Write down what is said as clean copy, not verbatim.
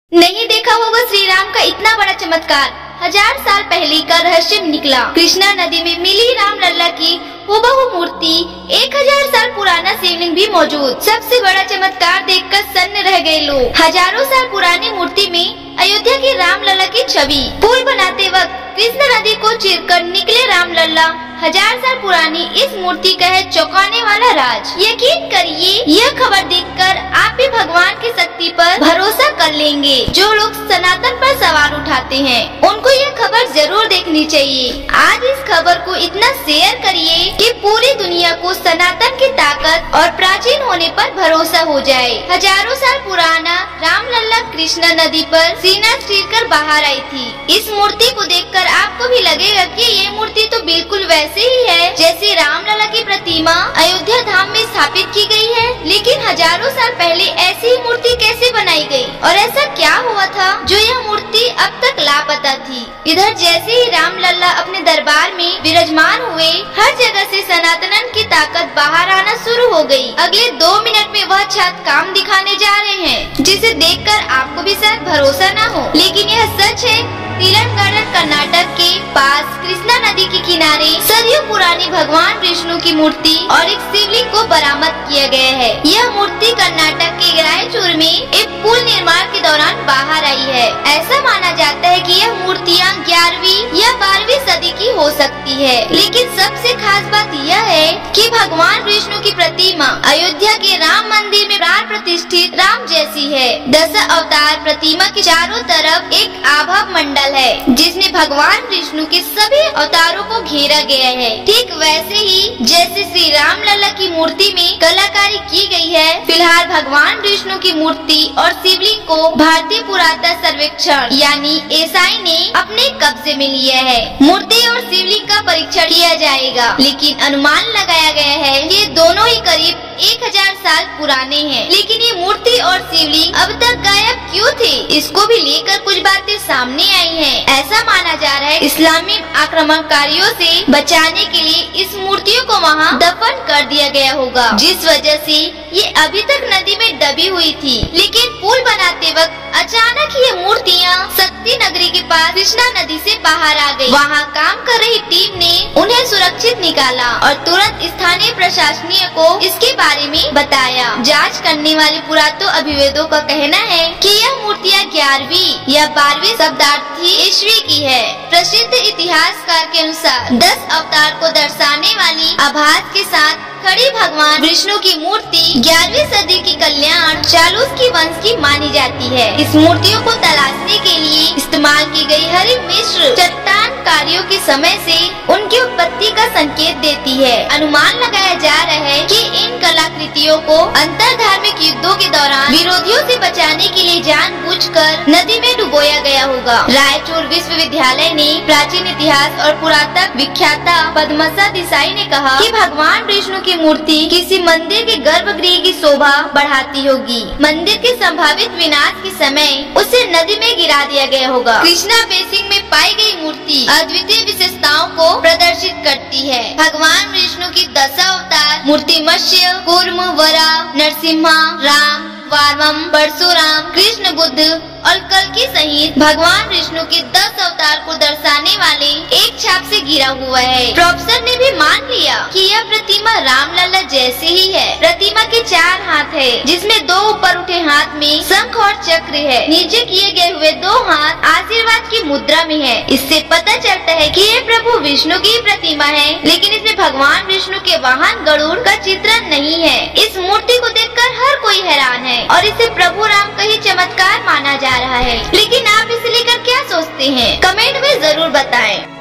नहीं देखा होगा श्री राम का इतना बड़ा चमत्कार। 1000 साल पहले का रहस्य निकला। कृष्णा नदी में मिली राम लल्ला की हुबहू मूर्ति, 1000 साल पुराना शिवलिंग भी मौजूद। सबसे बड़ा चमत्कार देखकर सन्न रह गए लोग। हजारों साल पुरानी मूर्ति में अयोध्या के राम लल्ला की छवि। पुल बनाते वक्त कृष्णा नदी को चीरकर निकले राम लल्ला। 1000 साल पुरानी इस मूर्ति का है चौंकाने वाला राज। यकीन करिए, यह खबर देखकर आप भी भगवान की शक्ति पर भरोसा कर लेंगे। जो लोग सनातन पर सवाल उठाते हैं, उनको यह खबर जरूर देखनी चाहिए। आज इस खबर को इतना शेयर करिए कि पूरी दुनिया को सनातन की ताकत और प्राचीन होने पर भरोसा हो जाए। हजारों साल पुराना राम लल्ला कृष्णा नदी पर सीना चीरकर बाहर आई थी। इस मूर्ति को देखकर आपको भी लगेगा कि ये मूर्ति तो बिल्कुल वैसे ही है जैसे राम लल्ला की प्रतिमा अयोध्या धाम में स्थापित की गई है। लेकिन हजारों साल पहले ऐसी ही मूर्ति कैसे बनाई गई और ऐसा क्या हुआ था जो यह मूर्ति अब तक लापता थी। इधर जैसे ही राम लल्ला अपने दरबार में विराजमान हुए, हर जगह से सनातन की ताकत बाहर आना शुरू हो गई। अगले 2 मिनट में वह छात्र काम दिखाने जा रहे हैं, जिसे देखकर आपको भी शायद भरोसा न हो, लेकिन यह सच है। तेलंगाना कर्नाटक के पास कृष्णा नदी के किनारे सदियों पुरानी भगवान विष्णु की मूर्ति और एक शिवलिंग को बरामद किया गया है। यह मूर्ति कर्नाटक के रायचूर में एक पुल निर्माण के दौरान बाहर आई है। ऐसा माना जाता है कि यह मूर्तियाँ 11वीं या 12वीं सदी की हो सकती है। लेकिन सबसे खास बात यह है कि भगवान विष्णु की प्रतिमा अयोध्या के राम मंदिर में प्राण प्रतिष्ठित राम जैसी है। 10 अवतार प्रतिमा के चारों तरफ एक आभा मंडल है, जिसमें भगवान विष्णु के सभी अवतारों को घेरा गया है। ठीक वैसे ही जैसे श्री राम लल्ला की मूर्ति में कलाकारी की गई है। फिलहाल भगवान विष्णु की मूर्ति और शिवलिंग को भारतीय पुरातत्व सर्वेक्षण यानी एसआई ने अपने कब्जे में लिया है। मूर्ति और शिवलिंग का परीक्षण किया जाएगा, लेकिन अनुमान लगाया गया है कि दोनों ही करीब 1000 साल पुराने हैं। लेकिन ये मूर्ति और शिवलिंग अब तक गायब क्यों थे, इसको भी लेकर कुछ बातें सामने आई हैं। ऐसा माना जा रहा है इस्लामी आक्रमणकारियों से बचाने के लिए इस मूर्तियों को वहाँ दफन कर दिया गया होगा, जिस वजह से ये अभी तक नदी में दबी हुई थी। लेकिन पुल बनाते वक्त अचानक ये मूर्तियाँ शक्ति नगरी के पास कृष्णा नदी से बाहर आ गई। वहाँ काम कर रही टीम ने उन्हें सुरक्षित निकाला और तुरंत स्थानीय प्रशासनिक को इसके बारे में बताया। जांच करने वाले पुरातत्व अभिवेदों का कहना है कि यह मूर्तियाँ 11वीं या 12वीं शताब्दी ईस्वी की है। प्रसिद्ध इतिहासकार के अनुसार 10 अवतार को दर्शाने वाली आभास के साथ खड़ी भगवान विष्णु की मूर्ति 11वीं सदी की कल्याण चालुक्य वंश की मानी जाती है। इस मूर्तियों को तलाशने के लिए इस्तेमाल की गई हरी मिश्र चट्टान कार्यों के समय से उनकी उत्पत्ति का संकेत देती है। अनुमान लगाया जा रहा है कि इन कलाकृतियों को अंतर धार्मिक युद्धों के दौरान विरोधियों से बचाने के लिए जानबूझकर नदी में डुबोया गया होगा। रायचूर विश्वविद्यालय ने प्राचीन इतिहास और पुरातत्व विख्याता पद्मसा देसाई ने कहा कि भगवान विष्णु की मूर्ति किसी मंदिर के गर्भगृह की शोभा बढ़ाती होगी। मंदिर के संभावित विनाश के समय उसे नदी में गिरा दिया गया होगा। कृष्णा बेसिन में पाई गई मूर्ति अद्वितीय विशेषताओं को प्रदर्शित करती है। भगवान विष्णु की 10 अवतार मूर्ति मत्स्य, कूर्म, वराह, नरसिम्हा, राम, वामन, परशुराम, कृष्ण, बुद्ध और कल्कि सहित भगवान विष्णु के 10 अवतार को दर्शाने वाले एक छाप से घिरा हुआ है। प्रोफेसर ने भी मान लिया कि यह प्रतिमा राम लल्ला जैसे ही है। प्रतिमा के 4 हाथ है, जिसमें 2 ऊपर उठे हाथ में शंख और चक्र है। नीचे किए गए हुए 2 हाथ आशीर्वाद की मुद्रा में है। इससे पता चलता है कि ये प्रभु विष्णु की प्रतिमा है, लेकिन इसमें भगवान विष्णु के वाहन गरुड़ का चित्रण नहीं है। इस मूर्ति को देखकर हर कोई हैरान है और इसे प्रभु राम का ही चमत्कार माना जा रहा है। लेकिन आप इसे लेकर क्या सोचते हैं, कमेंट में जरूर बताएं।